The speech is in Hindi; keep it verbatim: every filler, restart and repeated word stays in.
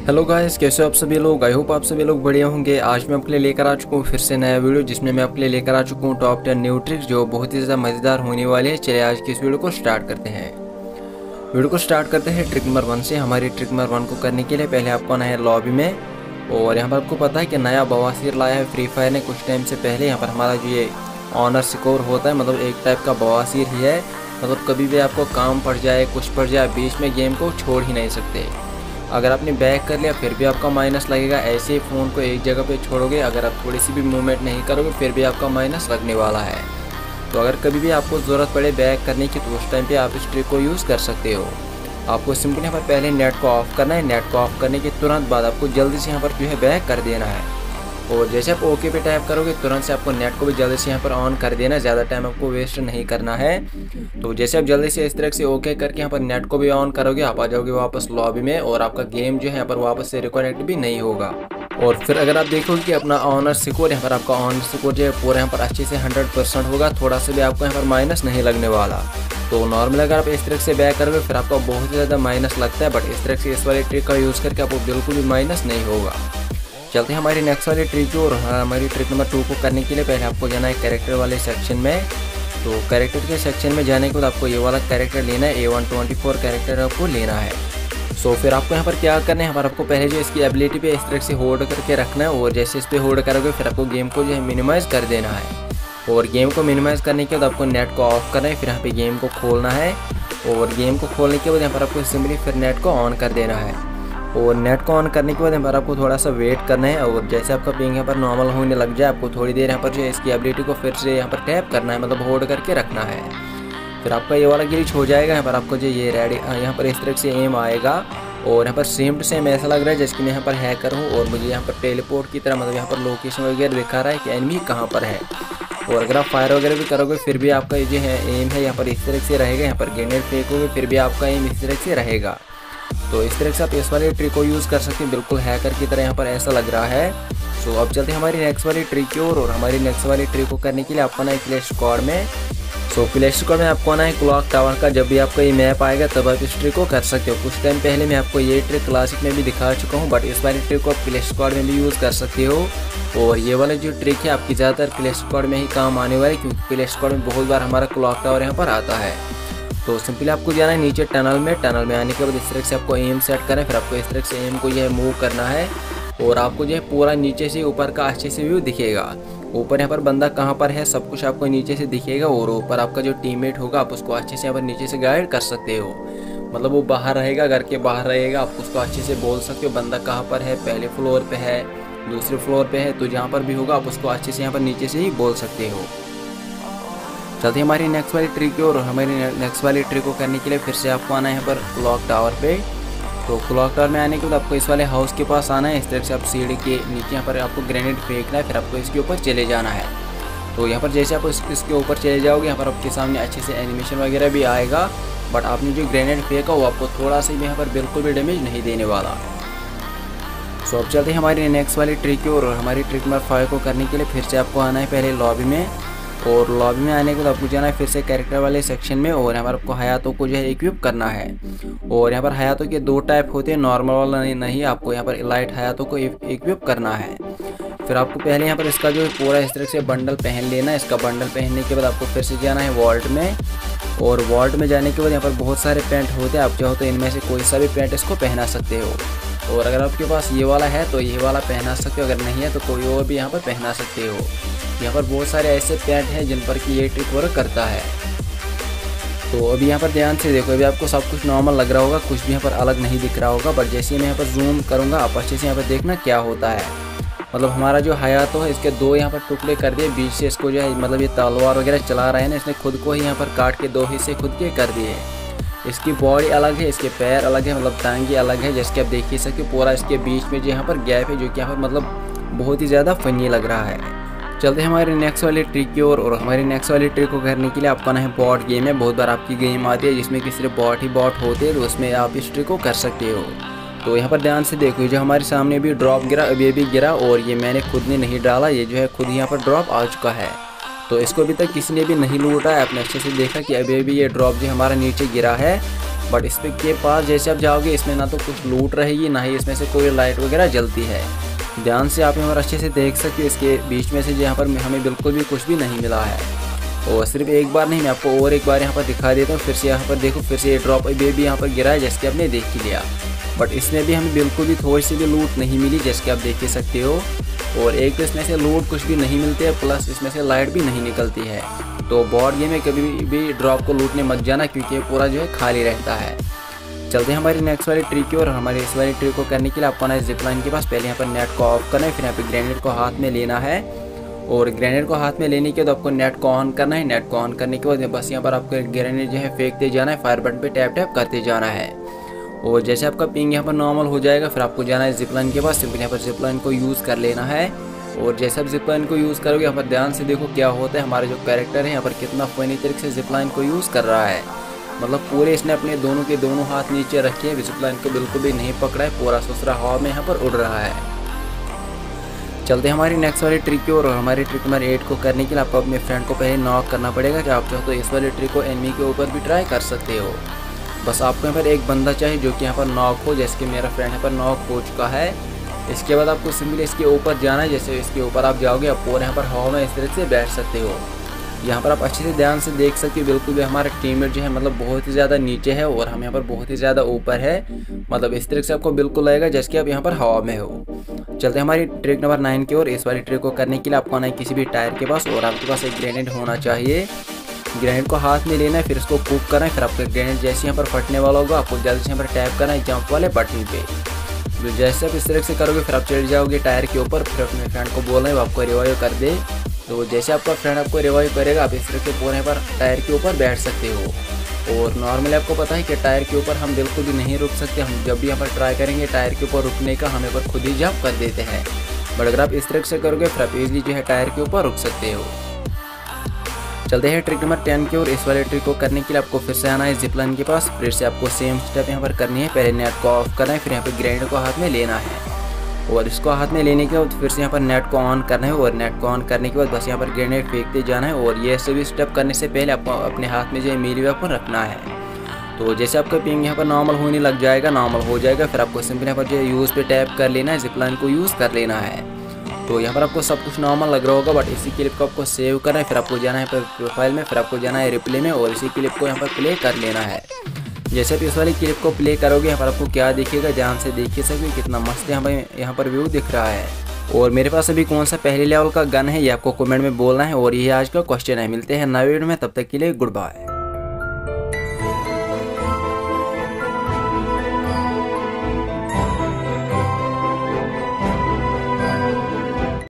हेलो गाइस, कैसे हो आप सभी लोग। आई होप आप सभी लोग बढ़िया होंगे। आज मैं आपके लिए लेकर आ चुका हूँ फिर से नया वीडियो, जिसमें मैं आपके लिए लेकर आ चुका हूँ टॉप टेन न्यू ट्रिक्स जो बहुत ही ज़्यादा मज़ेदार होने वाली है। चलिए आज की इस वीडियो को स्टार्ट करते हैं। वीडियो को स्टार्ट करते हैं ट्रिक नंबर वन से। हमारी ट्रिक नंबर वन को करने के लिए पहले आपको आना है लॉबी में। और यहाँ पर आपको पता है कि नया बवासीर लाया है फ्री फायर ने कुछ टाइम से पहले। यहाँ पर हमारा जो ये ऑनर स्कोर होता है, मतलब एक टाइप का बवासीर ही है। मतलब कभी भी आपको काम पड़ जाए, कुछ पड़ जाए, बीच में गेम को छोड़ ही नहीं सकते। अगर आपने बैक कर लिया फिर भी आपका माइनस लगेगा। ऐसे ही फ़ोन को एक जगह पे छोड़ोगे, अगर आप थोड़ी सी भी मूवमेंट नहीं करोगे फिर भी आपका माइनस लगने वाला है। तो अगर कभी भी आपको ज़रूरत पड़े बैक करने की तो उस टाइम पे आप इस ट्रिक को यूज़ कर सकते हो। आपको सिंपली यहाँ पर पहले नेट को ऑफ करना है। नेट को ऑफ करने के तुरंत बाद आपको जल्दी से यहाँ पर जो है बैक कर देना है। और जैसे आप ओके पे टैप करोगे तुरंत से आपको नेट को भी जल्दी से यहाँ पर ऑन कर देना है। ज़्यादा टाइम आपको वेस्ट नहीं करना है। तो जैसे आप जल्दी से इस तरह से ओके करके यहाँ पर नेट को भी ऑन करोगे, आप आ जाओगे वापस लॉबी में और आपका गेम जो है यहाँ पर वापस से रिकनेक्ट भी नहीं होगा। और फिर अगर आप देखोगे कि अपना ऑनर स्कोर यहाँ पर आपका ऑनर स्कोर जो है पूरा यहाँ पर अच्छे से हंड्रेड परसेंट होगा, थोड़ा सा भी आपको यहाँ पर माइनस नहीं लगने वाला। तो नॉर्मल अगर आप इस तरह से बैक करोगे फिर आपको बहुत ज़्यादा माइनस लगता है, बट इस तरह से इस वाली ट्रिक का यूज़ करके आपको बिल्कुल भी माइनस नहीं होगा। चलते हैं हमारी नेक्स्ट वाली ट्रिक जो, और हमारी ट्रिक नंबर टू को करने के लिए पहले आपको जाना है कैरेक्टर वाले सेक्शन में। तो कैरेक्टर के सेक्शन में जाने के बाद आपको ये वाला कैरेक्टर लेना है। A one twenty four character आपको लेना है। सो फिर आपको यहाँ पर क्या करना है, हमारे आपको पहले जो इसकी एबिलिटी पे इस तरह से होल्ड करके रखना है। और जैसे इस पर होल्ड करोगे फिर आपको गेम को जो है मिनिमाइज़ कर देना है। और गेम को मिनिमाइज़ करने के बाद आपको नेट को ऑफ करना है। फिर यहाँ पे गेम को खोलना है। और गेम को खोलने के बाद यहाँ पर आपको सिंपली फिर नेट को ऑन कर देना है। और नेट को ऑन करने के बाद यहाँ पर आपको थोड़ा सा वेट करना है। और जैसे आपका पिंग यहाँ पर नॉर्मल होने लग जाए, आपको थोड़ी देर यहाँ पर जो है इसकी एबिलिटी को फिर से यहाँ पर टैप करना है, मतलब होल्ड करके रखना है। फिर आपका ये वाला ग्लिच हो जाएगा। यहाँ पर आपको जो ये रेडी यहाँ पर इस तरह से एम आएगा। और यहाँ पर सेम टू सेम ऐसा लग रहा है जैसे कि मैं यहाँ पर हैकर हूँ और मुझे यहाँ पर टेलीपोर्ट की तरह, मतलब यहाँ पर लोकेशन वगैरह दिखा रहा है कि एनिमी कहाँ पर है। और अगर आप फायर वगैरह भी करोगे फिर भी आपका जो है एम है यहाँ पर इस तरह से रहेगा। यहाँ पर ग्रेनेड फेंकोगे फिर भी आपका एम इस तरह से रहेगा। तो इस तरह से आप इस वाली ट्रिक को यूज़ कर सकते हैं, बिल्कुल हैकर की तरह यहाँ पर ऐसा लग रहा है। सो अब चलते हैं हमारी नेक्स्ट वाली ट्रिक की ओर। और हमारी नेक्स्ट वाली ट्रिक को करने के लिए आपको आना है प्ले स्टोर में। सो प्ले स्टोर में आपको आना है क्लॉक टावर का। जब भी आपका ये मैप आएगा तब आप इस ट्रिक को कर सकते हो। कुछ टाइम पहले मैं आपको ये ट्रिक क्लासिक में भी दिखा चुका हूँ, बट इस वाली ट्रिक को आप प्ले स्टोर में भी यूज़ कर सकते हो। और ये वाला जो ट्रिक है आपकी ज़्यादातर प्ले स्टोर में ही काम आने वाली है, क्योंकि प्ले स्टोर में बहुत बार हमारा क्लॉक टावर यहाँ पर आता है। तो सिंपली आपको जाना है नीचे टनल में। टनल में आने के बाद इस तरह से आपको एम सेट करना है। फिर आपको इस तरह से एम को जो है मूव करना है। और आपको जो है पूरा नीचे से ऊपर का अच्छे से व्यू दिखेगा। ऊपर यहाँ पर बंदा कहाँ पर है सब कुछ आपको नीचे से दिखेगा। और ऊपर आपका जो टीममेट होगा आप उसको अच्छे से यहाँ पर नीचे से गाइड कर सकते हो। मतलब वो बाहर रहेगा, घर के बाहर रहेगा, आप उसको अच्छे से बोल सकते हो बंदा कहाँ पर है, पहले फ्लोर पे है, दूसरे फ्लोर पे है। तो जहाँ पर भी होगा आप उसको अच्छे से यहाँ पर नीचे से ही बोल सकते हो। चलते हमारी नेक्स्ट वाली ट्रिक की। और हमारी नेक्स्ट वाली ट्रिक को करने के लिए फिर से आपको आना है यहाँ पर क्लॉक टावर पे। तो क्लॉक टावर में आने के बाद आपको इस वाले हाउस के पास आना है। इस तरह से आप सीढ़ी के नीचे यहाँ पर आपको ग्रेनेड फेंकना है। फिर आपको इसके ऊपर चले जाना है। तो यहाँ पर जैसे आप इस, इसके ऊपर चले जाओगे यहाँ पर आपके सामने अच्छे से एनिमेशन वगैरह भी आएगा। बट आपने जो ग्रेनेड फेंका वो आपको थोड़ा सा भी यहाँ पर बिल्कुल भी डैमेज नहीं देने वाला। सो अब चलते हैं हमारी नेक्स्ट वाली ट्रिक की। और हमारी ट्रिक नंबर फाइव को करने के लिए फिर से आपको आना है पहले लॉबी में। और लॉबी में आने के बाद आपको जाना है फिर से कैरेक्टर वाले सेक्शन में। और यहाँ पर आपको हयातों को जो है इक्विप करना है। और यहाँ पर हयातों के दो टाइप होते हैं, नॉर्मल वाला नहीं, आपको यहाँ पर लाइट हयातों को इक्विप करना है। फिर आपको पहले यहाँ पर इसका जो है पूरा इस तरह से बंडल पहन लेना है। इसका बंडल पहनने के बाद आपको फिर से जाना है वॉल्ट में। और वॉल्ट में जाने के बाद यहाँ पर बहुत सारे पैंट होते हैं, आप चाहो तो इनमें से कोई सा भी पैंट इसको पहना सकते हो। और अगर आपके पास ये वाला है तो ये वाला पहना सकते हो, अगर नहीं है तो कोई और भी यहाँ पर पहना सकते हो। यहाँ पर बहुत सारे ऐसे पैंट हैं जिन पर कि ये ट्रिक वर्क करता है। तो अभी यहाँ पर ध्यान से देखो, अभी आपको सब कुछ नॉर्मल लग रहा होगा, कुछ भी यहाँ पर अलग नहीं दिख रहा होगा। बट जैसे मैं यहाँ पर जूम करूँगा आप अच्छे से यहाँ पर देखना क्या होता है। मतलब हमारा जो हयातो है इसके दो यहाँ पर टुकड़े कर दिए, बीच से इसको जो है मतलब ये तलवार वगैरह चला रहा है ना, इसने खुद को ही यहाँ पर काट के दो हिस्से खुद के कर दिए। इसकी बॉडी अलग है, इसके पैर अलग है, मतलब टांगी अलग है। जैसे कि आप देख ही सकते हो पूरा इसके बीच में जो यहाँ पर गैप है, जो कि यहाँ पर मतलब बहुत ही ज़्यादा फनी लग रहा है। चलते हैं हमारी नेक्स्ट वाली ट्रिक की ओर। और हमारी नेक्स्ट वाली ट्रिक को करने के लिए आपका ना है बॉट गेम है। बहुत बार आपकी गेम आती है जिसमें कि सिर्फ बॉट ही बॉट होते हैं, तो उसमें आप इस ट्रिक को कर सकते हो। तो यहाँ पर ध्यान से देखो, जो हमारे सामने भी ड्रॉप गिरा, अभी अभी गिरा। और ये मैंने खुद ने नहीं डाला, ये जो है खुद यहाँ पर ड्रॉप आ चुका है। तो इसको अभी तक किसी ने भी नहीं लूटा है। आपने अच्छे से देखा कि अभी अभी ये ड्रॉप जो हमारा नीचे गिरा है। बट इस पे के पास जैसे आप जाओगे इसमें ना तो कुछ लूट रहेगी, ना ही इसमें से कोई लाइट वगैरह जलती है। ध्यान से आप यहाँ पर अच्छे से देख सकते हो, इसके बीच में से यहाँ पर हमें बिल्कुल भी कुछ भी नहीं मिला है। और सिर्फ एक बार नहीं, मैं आपको और एक बार यहाँ पर दिखा देता हूँ। फिर से यहाँ पर देखो, फिर से ये ड्रॉप अभी भी यहाँ पर गिरा है, जैसे कि आपने देख ही लिया। बट इसमें भी हमें बिल्कुल भी थोड़ी सी भी लूट नहीं मिली, जैसे कि आप देख ही सकते हो। और एक तो इसमें से लूट कुछ भी नहीं मिलती है, प्लस इसमें से लाइट भी नहीं निकलती है। तो बोर्ड गेम में कभी भी ड्रॉप को लूटने मत जाना, क्योंकि ये पूरा जो है खाली रहता है। चलते हैं हमारी नेक्स्ट वाली ट्रिक की, और हमारी इस वाली ट्रिक को करने के लिए आपको ना जिप लाइन के पास पहले यहाँ पर नेट को ऑफ करना है, फिर यहाँ पे ग्रेनेड को हाथ में लेना है। और ग्रेनेड को हाथ में लेने के बाद आपको नेट को ऑन करना है। नेट को ऑन करने के बाद बस यहाँ पर आपको ग्रेनेड जो है फेंकते जाना है, फायर बटन पे टैप टैप करते जाना है। और जैसे आपका पिंग यहाँ पर नॉर्मल हो जाएगा, फिर आपको जाना है जिप लाइन के पास, सिंपल यहाँ पर जिप लाइन को यूज़ कर लेना है। और जैसे आप जिप लाइन को यूज़ करोगे, यहाँ पर ध्यान से देखो क्या होता है। हमारा जो कैरेक्टर है यहाँ पर कितना फनी तरीके से जिप लाइन को यूज़ कर रहा है, मतलब पूरे इसने अपने दोनों के दोनों हाथ नीचे रखे हैं, जिप लाइन को बिल्कुल भी नहीं पकड़ा है, पूरा ससुरा हवा में यहाँ पर उड़ रहा है। चलते हैं हमारी नेक्स्ट वाली ट्रिक की, और हमारी ट्रिक नंबर एट को करने के लिए आपको अपने फ्रेंड को पहले नॉक करना पड़ेगा। कि आप चाहो तो इस वाली ट्रिक को एनिमी के ऊपर भी ट्राई कर सकते हो। बस आपको यहाँ पर एक बंदा चाहिए जो कि यहाँ पर नॉक हो, जैसे कि मेरा फ्रेंड यहाँ पर नॉक हो चुका है। इसके बाद आपको सिंपली इसके ऊपर जाना है। जैसे इसके ऊपर आप जाओगे, आप पूरे यहाँ पर हवा में इस तरह से बैठ सकते हो। यहाँ पर आप अच्छे से ध्यान से देख सकते हो, बिल्कुल भी हमारा टीममेट जो है मतलब बहुत ही ज़्यादा नीचे है और हम यहाँ पर बहुत ही ज़्यादा ऊपर है। मतलब इस तरह से आपको बिल्कुल लगेगा जैसे कि आप यहाँ पर हवा में हो। चलते हैं हमारी ट्रिक नंबर नाइन की ओर। इस वाली ट्रिक को करने के लिए आपको आना है किसी भी टायर के पास, और आपके पास एक ग्रेनेड होना चाहिए। ग्रेनेड को हाथ में लेना है, फिर इसको कुक करना है। फिर आपका ग्रेनेड जैसे यहाँ पर फटने वाला होगा, आपको जल्दी से यहाँ पर टैप करना है जंप वाले बटन पे। तो जैसे आप इस तरह से करोगे, फिर आप चढ़ जाओगे टायर के ऊपर। फिर अपने फ्रेंड को बोलना है वो आपको रिवाइव कर दे। तो जैसे आपका फ्रेंड आपको रिवाइव करेगा, आप इस तरह से पूरे पर टायर के ऊपर बैठ सकते हो। और नॉर्मली आपको पता है कि टायर के ऊपर हम बिल्कुल भी नहीं रुक सकते। हम जब भी यहाँ पर ट्राई करेंगे टायर के ऊपर रुकने का, हमें पर खुद ही जंप कर देते हैं। बट अगर आप इस तरह से करोगे, फिर आप इजीली जो है टायर के ऊपर रुक सकते हो। चलते हैं ट्रिक नंबर टेन की ओर। इस वाले ट्रिक को करने के लिए आपको फिर से आना है जिप लाइन के पास। फिर से आपको सेम स्टेप यहाँ पर करनी है। पहले नेट को ऑफ करना है, फिर यहाँ पर ग्रेनेड को हाथ में लेना है, और इसको हाथ में लेने के बाद फिर से यहाँ पर नेट को ऑन करना है। और नेट को ऑन करने के बाद बस यहाँ पर ग्रेनेड फेंकते जाना है। और ये सभी स्टेप करने से पहले आपको अपने हाथ में जो है मीली वेपन रखना है। तो जैसे आपका पिंग यहाँ पर नॉर्मल होने लग जाएगा, नॉर्मल हो जाएगा, फिर आपको सिंपल यहाँ पर जो है यूज़ पे टैप कर लेना है, जिप लाइन को यूज़ कर लेना है। तो यहाँ पर आपको सब कुछ नॉर्मल लग रहा होगा, बट इसी क्लिप को आपको सेव करना है। फिर आपको जाना है पर प्रोफाइल में, फिर आपको जाना है रिप्ले में, और इसी क्लिप को यहाँ पर प्ले कर लेना है। जैसे आप इस वाली क्लिप को प्ले करोगे, यहाँ पर आपको क्या दिखेगा, ध्यान से देखिए सभी, कितना मस्त यहाँ पर यहाँ पर व्यू दिख रहा है। और मेरे पास अभी कौन सा पहले लेवल का गन है ये आपको कमेंट में बोलना है। और ये आज का क्वेश्चन है। मिलते हैं नए वीडियो में, तब तक के लिए गुड बाय।